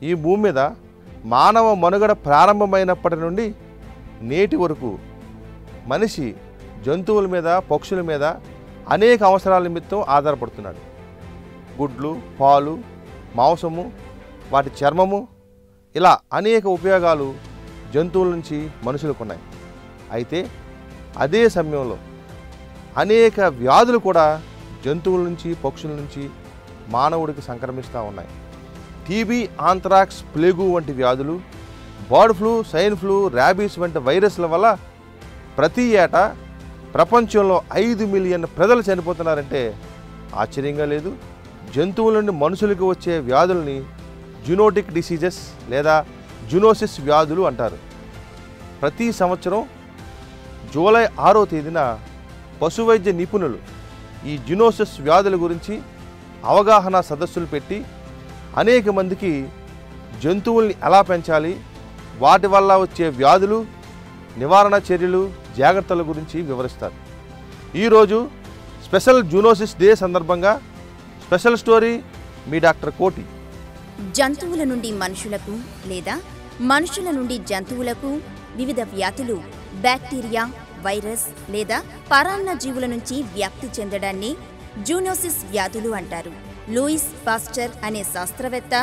ఈ భూమి మీద మానవ మనుగడ ప్రారంభమైనప్పటి నుండి నేటి వరకు మనిషి జంతువుల మీద పక్షుల మీద అనేక అవసరాల నిమిత్తం ఆధారపడుతున్నాడు. గుడ్లు, పాలు, మాంసము, వాటి చర్మము, ఇలా అనేక ఉపయోగాలు జంతువుల నుంచి మనుషులకు ఉన్నాయి. అయితే అదే సమయంలో అనేక వ్యాధులు కూడా జంతువుల నుంచి పక్షుల నుంచి మానవుడికి సంక్రమిస్తూ ఉన్నాయి. టీబీ, ఆంథ్రాక్స్, ప్లేగు వంటి వ్యాధులు, bird flu, swine flu, rabies వంటి వైరస్ల వల్ల ప్రతి ఏటా ప్రపంచంలో 5 మిలియన్ ప్రజలు చనిపోతున్నారంటే ఆశ్చర్యంగా లేదు. జంతువుల నుండి మనుషులకు వచ్చే వ్యాధుల్ని జూనోటిక్ డిసీజెస్ లేదా జూనోసిస్ వ్యాధులు అంటారు. ప్రతి సంవత్సరం జూలై 6వ తేదీన పశువైద్య నిపుణులు ఈ జూనోసిస్ వ్యాధుల గురించి అవగాహన సదస్సులు పెట్టి అనేక మందికి జంతువుల్ని ఎలా పెంచాలి, వాటి వల్ల వచ్చే వ్యాధులు, నివారణ చర్యలు, జాగ్రత్తల గురించి వివరిస్తారు. ఈరోజు స్పెషల్ జూనోసిస్ డే సందర్భంగా స్పెషల్ స్టోరీ మీ డాక్టర్ కోటి. జంతువుల నుండి మనుషులకు లేదా మనుషుల నుండి జంతువులకు వివిధ వ్యాధులు బ్యాక్టీరియా, వైరస్ లేదా పరాన్న జీవుల నుంచి వ్యాప్తి చెందడాన్ని జూనోసిస్ వ్యాధులు అంటారు. లూయిస్ పాస్టర్ అనే శాస్త్రవేత్త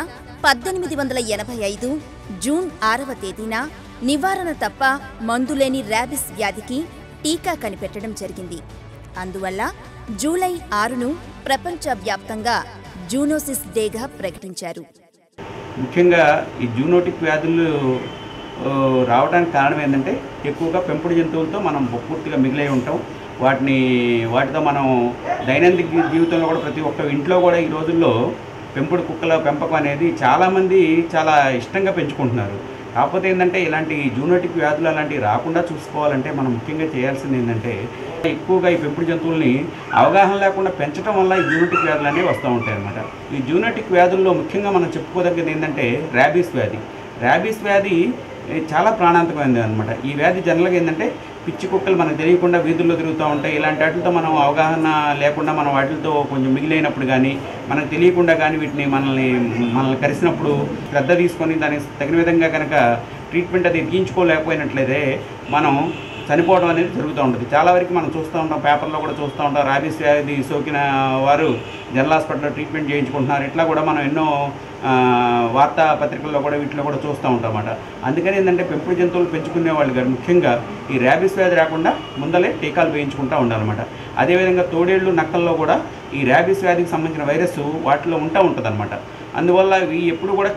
1885 జూన్ 6వ తేదీన నివారణ తప్ప మందులేని ర్యాబిస్ వ్యాధికి టీకా కనిపెట్టడం జరిగింది. అందువల్ల జూలై 6ను ప్రపంచవ్యాప్తంగా జూనోసిస్ డేగా ప్రకటించారు. ముఖ్యంగా ఈ జూనోటిక్ వ్యాధులు రావడానికి కారణం ఏంటంటే ఎక్కువగా పెంపుడు జంతువులతో మనం పూర్తిగా మిగిలై ఉంటాం. వాటితో మనం దైనందిక జీవితంలో కూడా ప్రతి ఒక్క ఇంట్లో కూడా ఈ రోజుల్లో పెంపుడు కుక్కల పెంపకం అనేది చాలామంది చాలా ఇష్టంగా పెంచుకుంటున్నారు. కాకపోతే ఏంటంటే ఇలాంటి జూనోటిక్ వ్యాధులు అలాంటివి రాకుండా చూసుకోవాలంటే మనం ముఖ్యంగా చేయాల్సింది ఏంటంటే ఎక్కువగా ఈ పెంపుడు జంతువుల్ని అవగాహన లేకుండా పెంచడం వల్ల ఈ జూనోటిక్ వ్యాధులు అనేవి వస్తూ ఉంటాయి అన్నమాట. ఈ జూనోటిక్ వ్యాధుల్లో ముఖ్యంగా మనం చెప్పుకోదగ్గది ఏంటంటే ర్యాబీస్ వ్యాధి. ర్యాబీస్ వ్యాధి చాలా ప్రాణాంతకమైనది అనమాట. ఈ వ్యాధి జనరల్గా ఏంటంటే పిచ్చి కుక్కలు మనకు తెలియకుండా వీధుల్లో తిరుగుతూ ఉంటాయి. ఇలాంటి వాటితో మనం అవగాహన లేకుండా మనం వాటితో కొంచెం మిగిలినప్పుడు కానీ మనకు తెలియకుండా కానీ మనల్ని కరిసినప్పుడు శ్రద్ధ తీసుకొని దానికి తగిన విధంగా కనుక ట్రీట్మెంట్ అది ఎక్కించుకోలేకపోయినట్లయితే మనం చనిపోవడం అనేది జరుగుతూ ఉంటుంది. చాలా వరకు మనం చూస్తూ ఉంటాం, పేపర్లో కూడా చూస్తూ ఉంటాం, ర్యాబీస్ వ్యాధి సోకిన వారు జనరల్ హాస్పిటల్లో ట్రీట్మెంట్ చేయించుకుంటున్నారు. ఇట్లా కూడా మనం ఎన్నో వార్తాపత్రికల్లో కూడా వీటిలో కూడా చూస్తూ ఉంటాం అన్నమాట. అందుకని ఏంటంటే పెంపుడు జంతువులు పెంచుకునే వాళ్ళు కానీ ముఖ్యంగా ఈ ర్యాబీస్ వ్యాధి రాకుండా ముందలే టీకాలు వేయించుకుంటూ ఉండాలన్నమాట. అదేవిధంగా తోడేళ్ళు, నక్కల్లో కూడా ఈ ర్యాబీస్ వ్యాధికి సంబంధించిన వైరస్ వాటిలో ఉంటుంది అన్నమాట. అందువల్ల ఇవి ఎప్పుడు కూడా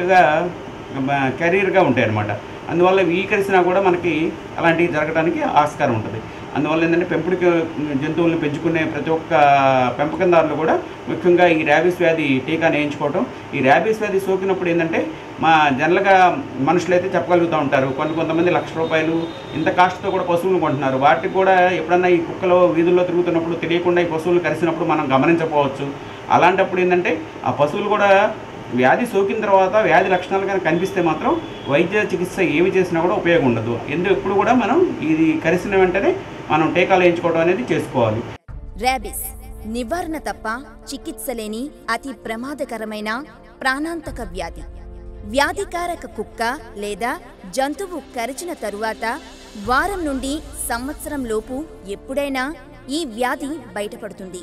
కెరీర్గా ఉంటాయి అన్నమాట. అందువల్ల ఇవి కరిసినా కూడా మనకి అలాంటివి జరగడానికి ఆస్కారం ఉంటుంది. అందువల్ల ఏంటంటే పెంపుడు జంతువులను పెంచుకునే ప్రతి ఒక్క పెంపకందారులు కూడా ముఖ్యంగా ఈ ర్యాబీస్ వ్యాధి టీకా వేయించుకోవటం. ఈ ర్యాబీస్ వ్యాధి సోకినప్పుడు ఏంటంటే జనరల్గా మనుషులైతే చెప్పగలుగుతూ ఉంటారు, కొంతమంది ₹1,00,000 ఇంత కాస్ట్తో కూడా పశువులను కొంటున్నారు. వాటికి కూడా ఎప్పుడన్నా ఈ కుక్కలు వీధుల్లో తిరుగుతున్నప్పుడు తెలియకుండా ఈ పశువులు కరిసినప్పుడు మనం గమనించకపోవచ్చు. అలాంటప్పుడు ఏంటంటే ఆ పశువులు కూడా వ్యాధి సోకిన తర్వాత వ్యాధి లక్షణాలు కనుక కనిపిస్తే మాత్రం వైద్య చికిత్స ఏమి చేసినా కూడా ఉపయోగం ఉండదు. ఎప్పుడు కూడా మనం ఇది కరిసిన వెంటనే మనం టీకాలు వేయించుకోవడం అనేది చేసుకోవాలి. ర్యాబిస్ నివారణ తప్ప చికిత్స లేని అతి ప్రమాదకరమైన ప్రాణాంతక వ్యాధి. వ్యాధికారక కుక్క లేదా జంతువు కరిచిన తరువాత వారం నుండి సంవత్సరం లోపు ఎప్పుడైనా ఈ వ్యాధి బయటపడుతుంది.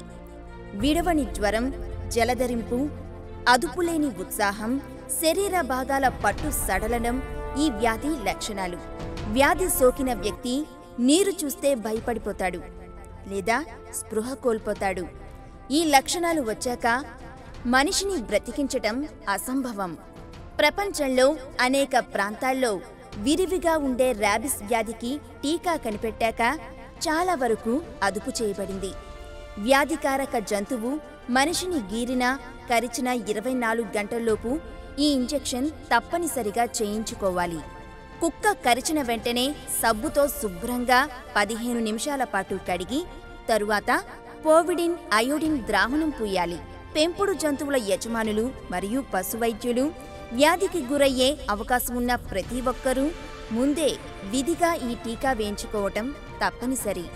విడవని జ్వరం, జలధరింపు, అదుపులేని ఉత్సాహం, శరీర భాగాల పట్టు సడలడం ఈ వ్యాధి లక్షణాలు. వ్యాధి సోకిన వ్యక్తి నీరు చూస్తే భయపడిపోతాడు లేదా స్పృహ కోల్పోతాడు. ఈ లక్షణాలు వచ్చాక మనిషిని బ్రతికించటం అసంభవం. ప్రపంచంలో అనేక ప్రాంతాల్లో విరివిగా ఉండే ర్యాబిస్ వ్యాధికి టీకా కనిపెట్టాక చాలా వరకు అదుపు చేయబడింది. వ్యాధికారక జంతువు మనిషిని గీరినా కరిచిన 24 గంటల్లోపు ఈ ఇంజెక్షన్ తప్పనిసరిగా చేయించుకోవాలి. కుక్క కరిచిన వెంటనే సబ్బుతో శుభ్రంగా 15 నిమిషాల పాటు కడిగి తరువాత పోవిడిన్, అయోడిన్ ద్రావణం పూయాలి. పెంపుడు జంతువుల యజమానులు మరియు పశువైద్యులు వ్యాధికి గురయ్యే అవకాశం ఉన్న ప్రతి ఒక్కరూ ముందే విధిగా ఈ టీకా వేయించుకోవటం తప్పనిసరి.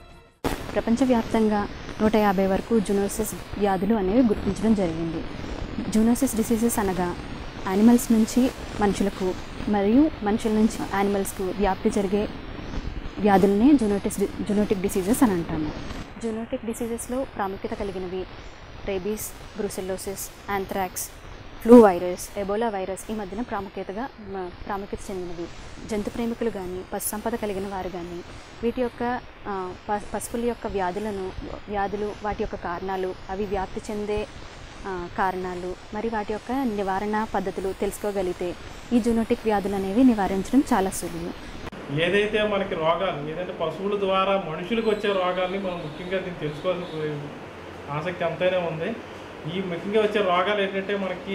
ప్రపంచవ్యాప్తంగా 150 వరకు జూనోసిస్ వ్యాధులు అనేవి గుర్తించడం జరిగింది. జూనోసిస్ డిసీజెస్ అనగా యానిమల్స్ నుంచి మనుషులకు మరియు మనుషుల నుంచి యానిమల్స్కు వ్యాప్తి జరిగే వ్యాధులనే జూనోటిక్ డిసీజెస్ అని అంటాము. జూనోటిక్ డిసీజెస్లో ప్రాముఖ్యత కలిగినవి rabies, brucellosis, anthrax, flu virus, Ebola virus ఈ మధ్యన ప్రాముఖ్యత చెందినవి. జంతు ప్రేమికులు కానీ పశు సంపద కలిగిన వారు కానీ వీటి యొక్క పశువుల యొక్క వ్యాధులు వాటి యొక్క కారణాలు, అవి వ్యాప్తి చెందే కారణాలు మరి వాటి యొక్క నివారణ పద్ధతులు తెలుసుకోగలిగితే ఈ జూనోటిక్ వ్యాధులు అనేవి నివారించడం చాలా సులువు. ఏదైతే మనకి రోగాలు ఏదైతే పశువుల ద్వారా మనుషులకు వచ్చే రోగాల్ని మనం ముఖ్యంగా దీన్ని తెలుసుకోవాల్సిన ఆసక్తి ఎంతైనా ఉంది. ఈ ముఖ్యంగా వచ్చే రోగాలు ఏంటంటే మనకి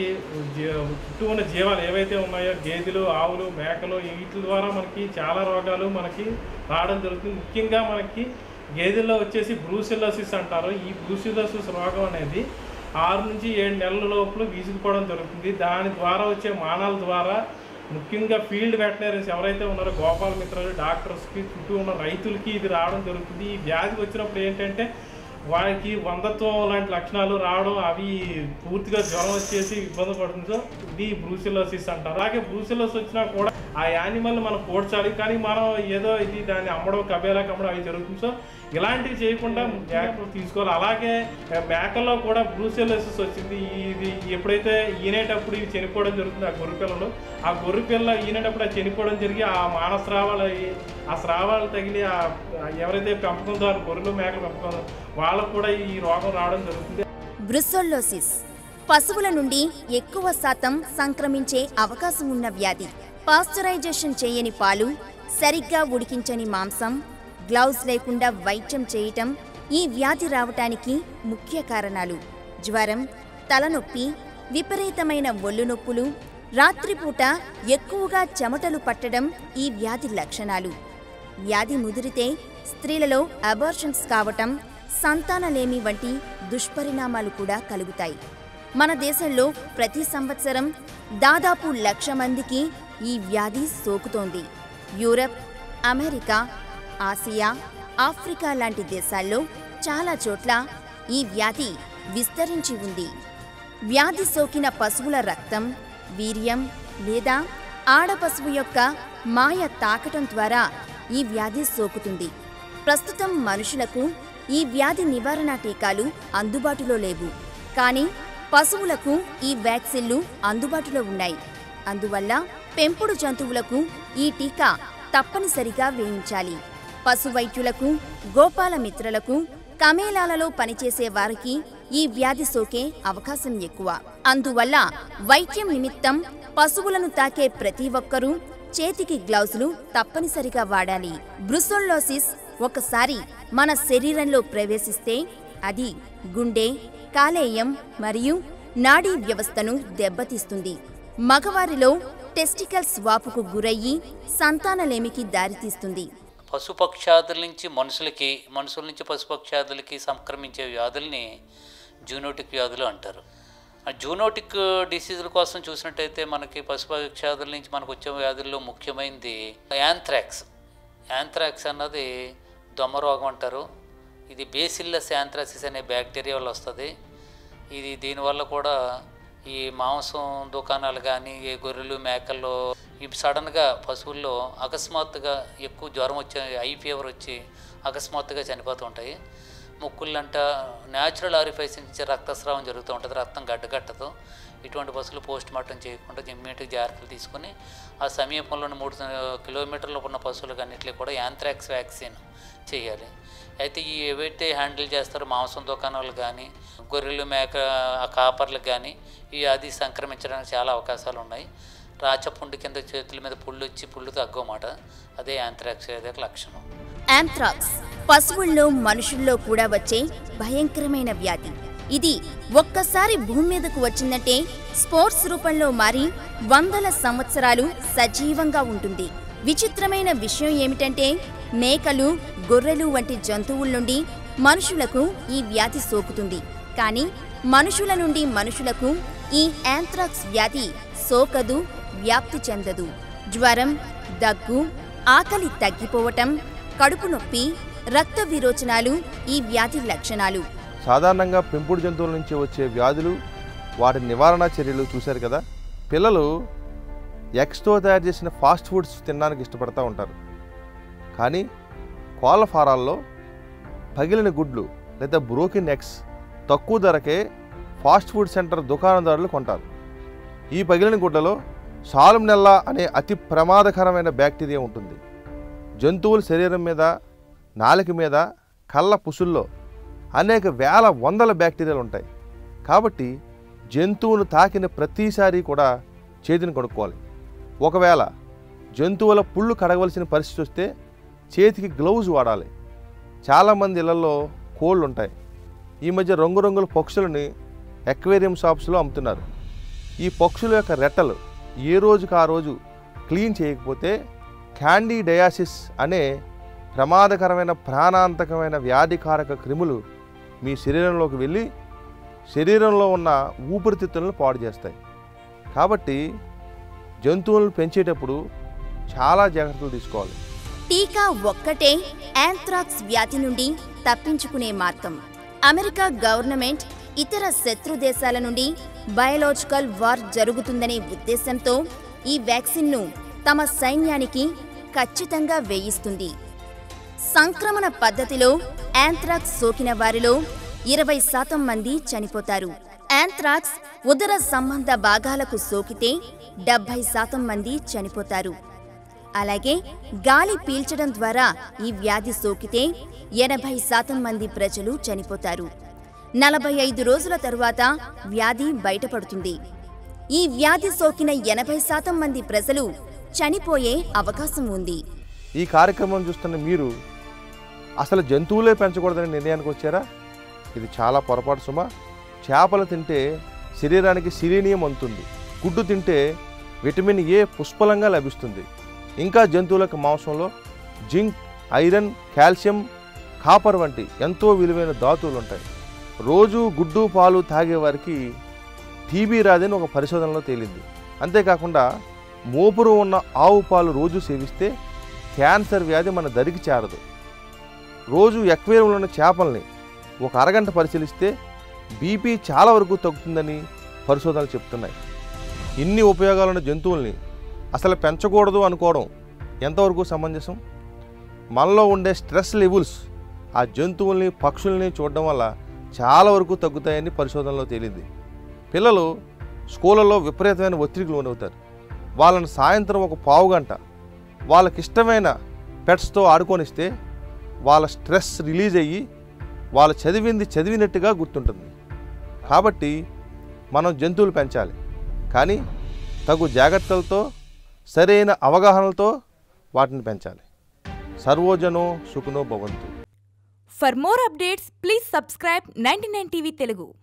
చుట్టూ ఉన్న జీవాలు ఏవైతే ఉన్నాయో గేదెలు, ఆవులు, మేకలు వీటి ద్వారా మనకి చాలా రోగాలు మనకి రావడం జరుగుతుంది. ముఖ్యంగా మనకి గేదెల్లో వచ్చేసి బ్రూసెల్లోసిస్ అంటారు. ఈ బ్రూసెల్లోసిస్ రోగం అనేది 6 నుంచి 7 నెలల లోపల వీసుకుపోవడం జరుగుతుంది. దాని ద్వారా వచ్చే మానాల ద్వారా ముఖ్యంగా ఫీల్డ్ వెటనరీస్ ఎవరైతే ఉన్నారో గోపాల మిత్రులు, డాక్టర్స్కి, చుట్టూ ఉన్న రైతులకి ఇది రావడం జరుగుతుంది. ఈ వ్యాధి వచ్చినప్పుడు ఏంటంటే వారికి వందత్వం లాంటి లక్షణాలు రావడం, అవి పూర్తిగా జ్వరం వచ్చేసి ఇబ్బంది పడుతుందో ఇది బ్రూసెల్లోసిస్ అంటారు. అలాగే బ్రూసెల్లోసిస్ వచ్చినా కూడా ఆ యానిమల్ మనం పోడ్చాలి, కానీ మనం ఏదో ఇది దాన్ని అమ్మడం, కబేలాకి అమ్మడం అవి జరుగుతుంది. సో ఇలాంటివి చేయకుండా జాగ్రత్తలు తీసుకోవాలి. అలాగే మేకల్లో కూడా బ్రూసెల్లోసిస్ వచ్చింది. ఇది ఎప్పుడైతే ఈనేటప్పుడు ఇవి చనిపోవడం జరుగుతుంది ఆ గొర్రె పిల్లలు. ఆ గొర్రె పిల్ల ఈనేటప్పుడు అది చనిపోవడం జరిగి ఆ మానస్రావాలు ఆ స్రావాలు తగిలి ఎవరైతే పెంపకందారు గొర్రెలు మేకలు పెంపకం వాళ్ళకు కూడా ఈ రోగం రావడం జరుగుతుంది. బ్రూసెల్లోసిస్ పశువుల నుండి ఎక్కువ శాతం సంక్రమించే అవకాశం ఉన్న వ్యాధి. పాస్చరైజేషన్ చేయని పాలు, సరిగ్గా ఉడికించని మాంసం, గ్లౌస్ లేకుండా వైద్యం చేయటం ఈ వ్యాధి రావటానికి ముఖ్య కారణాలు. జ్వరం, తలనొప్పి, విపరీతమైన ఒళ్ళు నొప్పులు, రాత్రిపూట ఎక్కువగా చెమటలు పట్టడం ఈ వ్యాధి లక్షణాలు. వ్యాధి ముదిరితే స్త్రీలలో అబార్షన్స్ కావటం, సంతానలేమి వంటి దుష్పరిణామాలు కూడా కలుగుతాయి. మన దేశంలో ప్రతి సంవత్సరం దాదాపు 1,00,000 మందికి ఈ వ్యాధి సోకుతోంది. యూరప్, అమెరికా, ఆసియా, ఆఫ్రికా లాంటి దేశాల్లో చాలా చోట్ల ఈ వ్యాధి విస్తరించి ఉంది. వ్యాధి సోకిన పశువుల రక్తం, వీర్యం లేదా ఆడపశువు యొక్క మాయ తాకటం ద్వారా ఈ వ్యాధి సోకుతుంది. ప్రస్తుతం మనుషులకు ఈ వ్యాధి నివారణ టీకాలు అందుబాటులో లేవు, కానీ పశువులకు ఈ వ్యాక్సిన్లు అందుబాటులో ఉన్నాయి. అందువల్ల పెంపుడు జంతువులకు ఈ టీకా తప్పనిసరిగా వేయించాలి. పశు వైద్యులకు, గోపాల మిత్రులకు, కమేలాలలో పనిచేసే వారికి ఈ వ్యాధి సోకే అవకాశం ఎక్కువ. అందువల్ల వైద్యం నిమిత్తం పశువులను తాకే ప్రతి ఒక్కరూ చేతికి గ్లౌజులు తప్పనిసరిగా వాడాలి. బ్రూసెల్లోసిస్ ఒకసారి మన శరీరంలో ప్రవేశిస్తే అది గుండె, కాలేయం మరియు నాడీ వ్యవస్థను దెబ్బతీస్తుంది. మగవారిలో టెస్టికల్స్ వాపుకు గురయ్యి సంతానలేమికి దారితీస్తుంది. పశుపక్షాదుల నుంచి మనుషుల నుంచి పశుపక్షాదులకి సంక్రమించే వ్యాధుల్ని జూనోటిక్ వ్యాధులు అంటారు. ఆ జూనోటిక్ డిసీజుల కోసం చూసినట్టయితే మనకి పశుపక్షాదుల నుంచి మనకు వచ్చే వ్యాధుల్లో ముఖ్యమైనది యాంథ్రాక్స్. యాంథ్రాక్స్ అన్నది దొమ్మ రోగం అంటారు. ఇది బేసిల్లస్ యాంథ్రాసిస్ అనే బ్యాక్టీరియా వల్ల వస్తుంది. దీనివల్ల కూడా ఈ మాంసం దుకాణాలు కానీ ఈ గొర్రెలు, మేకల్లో ఇవి సడన్గా పశువుల్లో అకస్మాత్తుగా ఎక్కువ జ్వరం వచ్చి, ఐ ఫీవర్ వచ్చి అకస్మాత్తుగా చనిపోతూ ఉంటాయి. ముక్కుళ్ళంట న్యాచురల్ ఆరిఫైస్ నుంచి రక్తస్రావం జరుగుతూ ఉంటుంది, రక్తం గడ్డగట్టదు. ఇటువంటి పశువులు పోస్ట్ మార్టం చేయకుండా ఇమ్మీడియట్గా జాగ్రత్తలు తీసుకుని ఆ సమీపంలోని 3 కిలోమీటర్లు ఉన్న పశువులకు అన్నింటినీ కూడా యాంథ్రాక్స్ వ్యాక్సిన్ చేయాలి. అయితే ఈ ఏవైతే హ్యాండిల్ చేస్తారో మాంసం దుకాణాలు కానీ గొర్రెలు, మేక కాపర్లకు కానీ ఈ వ్యాధి సంక్రమించడానికి చాలా అవకాశాలు ఉన్నాయి. రాచపుండు కింద చేతుల మీద పుళ్ళు వచ్చి పుళ్ళు తగ్గమాట, అదే యాంథ్రాక్స్ వ్యాధి లక్షణం. యాంథ్రాక్స్ పశువుల్లో, మనుషుల్లో కూడా వచ్చే భయంకరమైన వ్యాధి. ఇది ఒక్కసారి భూమి మీదకు వచ్చిందంటే స్పోర్ట్స్ రూపంలో మారి వందల సంవత్సరాలు సజీవంగా ఉంటుంది. విచిత్రమైన విషయం ఏమిటంటే మేకలు, గొర్రెలు వంటి జంతువుల నుండి మనుషులకు ఈ వ్యాధి సోకుతుంది. కానీ మనుషుల నుండి మనుషులకు ఈ యాంథ్రాక్స్ వ్యాధి సోకదు, వ్యాప్తి చెందదు. జ్వరం, దగ్గు, ఆకలి తగ్గిపోవటం, కడుపు నొప్పి, రక్త విరోచనాలు ఈ వ్యాధి లక్షణాలు. సాధారణంగా పెంపుడు జంతువుల నుంచి వచ్చే వ్యాధులు, వాటి నివారణ చర్యలు చూశారు కదా. పిల్లలు ఎగ్స్తో తయారు చేసిన ఫాస్ట్ ఫుడ్స్ తినడానికి ఇష్టపడుతూ ఉంటారు. కానీ కోళ్ళ ఫారాల్లో పగిలిన గుడ్లు లేదా బ్రోకెన్ ఎగ్స్ తక్కువ ధరకే ఫాస్ట్ ఫుడ్ సెంటర్ దుకాణదారులు కొంటారు. ఈ పగిలిన గుడ్లలో సాల్మొనెల్లా అనే అతి ప్రమాదకరమైన బ్యాక్టీరియా ఉంటుంది. జంతువుల శరీరం మీద, నాలుక మీద, కళ్ళ పుసుల్లో అనేక వేల వందల బ్యాక్టీరియాలు ఉంటాయి. కాబట్టి జంతువును తాకిన ప్రతిసారి కూడా చేతిని కడుక్కోవాలి. ఒకవేళ జంతువుల పుళ్ళు కడగవలసిన పరిస్థితి వస్తే చేతికి గ్లౌజ్ వాడాలి. చాలామంది ఇళ్లలో కోళ్ళు ఉంటాయి. ఈ మధ్య రంగురంగుల పక్షులని అక్వేరియం షాప్స్లో అమ్ముతున్నారు. ఈ పక్షుల యొక్క రెట్టలు ఏ రోజుకు ఆ రోజు క్లీన్ చేయకపోతే క్యాండిడయాసిస్ అనే ప్రమాదకరమైన ప్రాణాంతకమైన వ్యాధికారక క్రిములు మీ శరీరంలోకి వెళ్ళి శరీరంలో ఉన్న ఊపిరితిత్తులను పాడు చేస్తాయి. కాబట్టి జంతువులను పెంచేటప్పుడు చాలా జాగ్రత్తలు తీసుకోవాలి. టీకా ఒక్కటే యాంథ్రాక్స్ వ్యాధి నుండి తప్పించుకునే మార్గం. అమెరికా గవర్నమెంట్ ఇతర శత్రు దేశాల నుండి బయోలాజికల్ వార్ జరుగుతుందనే ఉద్దేశంతో ఈ వ్యాక్సిన్ను తమ సైన్యానికి ఖచ్చితంగా వేయిస్తుంది. సంక్రమణ పద్ధతిలో యాంథ్రాక్స్ సోకిన వారిలో 20% మంది చనిపోతారు. యాంథ్రాక్స్ ఉదర సంబంధ భాగాలకు సోకితే 70% మంది చనిపోతారు. అలాగే గాలి పీల్చడం ద్వారా ఈ వ్యాధి సోకితే 80% మంది ప్రజలు చనిపోతారు. 45 రోజుల తరువాత వ్యాధి బయటపడుతుంది. ఈ వ్యాధి సోకిన 80% మంది ప్రజలు చనిపోయే అవకాశం ఉంది. ఈ కార్యక్రమం చూస్తున్న మీరు అసలు జంతువులే పెంచకూడదని నిర్ణయానికి వచ్చారా? ఇది చాలా పొరపాటు సుమా. చేపలు తింటే శరీరానికి సిలీనియం అందుతుంది. గుడ్డు తింటే విటమిన్ ఏ పుష్కలంగా లభిస్తుంది. ఇంకా జంతువులకు మాంసంలో జింక్, ఐరన్, కాల్షియం, కాపర్ వంటి ఎంతో విలువైన ధాతువులు ఉంటాయి. రోజు గుడ్డు పాలు తాగేవారికి టీబీ రాదని ఒక పరిశోధనలో తేలింది. అంతేకాకుండా మోపురు ఉన్న ఆవు పాలు రోజు సేవిస్తే క్యాన్సర్ వ్యాధి మన దరికి చేరదు. రోజు అక్వేరియంలో ఉన్న చేపల్ని ఒక అరగంట పరిశీలిస్తే బీపీ చాలా వరకు తగ్గుతుందని పరిశోధనలు చెప్తున్నాయి. ఇన్ని ఉపయోగాలున్న జంతువుల్ని అసలు పెంచకూడదు అనుకోవడం ఎంతవరకు సమంజసం? మనలో ఉండే స్ట్రెస్ లెవెల్స్ ఆ జంతువుల్ని, పక్షుల్ని చూడడం వల్ల చాలా వరకు తగ్గుతాయని పరిశోధనలో తేలింది. పిల్లలు స్కూళ్ళలో విపరీతమైన ఒత్తిడికి లోనవుతారు. వాళ్ళని సాయంత్రం ఒక పావు గంట వాళ్ళకిష్టమైన పెట్స్తో ఆడుకొనిస్తే వాళ్ళ స్ట్రెస్ రిలీజ్ అయ్యి వాళ్ళు చదివింది చదివినట్టుగా గుర్తుంటుంది. కాబట్టి మనం జంతువులు పెంచాలి, కానీ తగు జాగ్రత్తలతో, సరైన అవగాహనలతో వాటిని పెంచాలి. సర్వోజనో సుఖనో భవంతు. For more updates, please subscribe 99TV Telugu.